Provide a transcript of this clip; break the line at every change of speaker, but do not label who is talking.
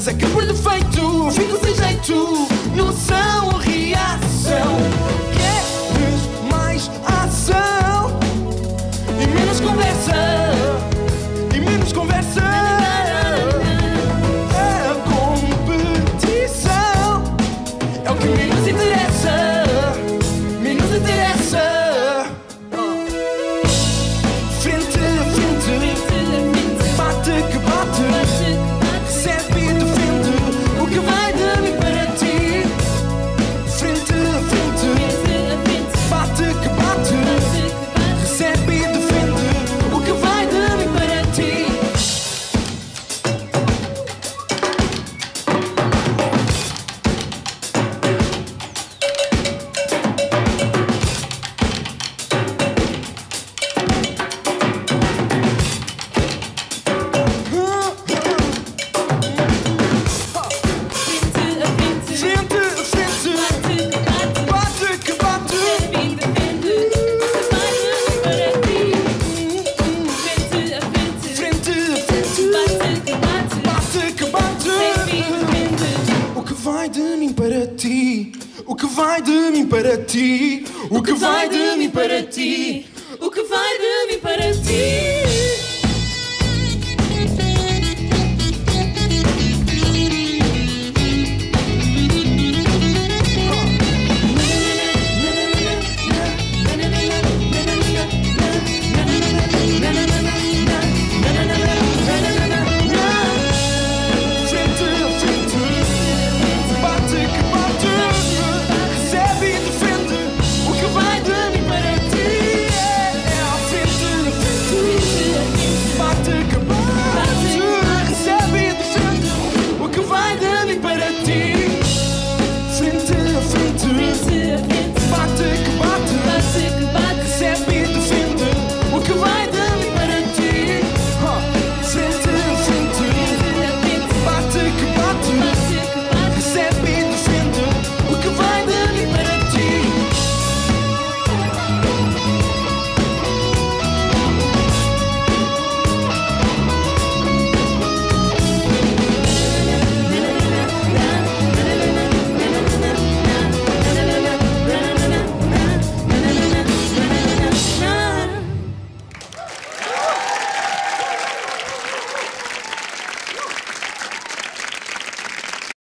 Mas é que por defeito fico sem jeito. Noção ou reação? Queres mais ação e menos conversa? E menos conversa. A competição é o que menos interessa. Menos interessa. Frente a frente, bate que bate, recebe e defende o que vai de mim para ti. Frente a frente, bate que bate, recebe e defende o que vai de mim para ti. Frente a frente, bate que bate, frente a frente, bate que bate, o que vai de mim para ti, o que vai de mim para ti, o que vai de mim para ti, o que vai de mim para ti.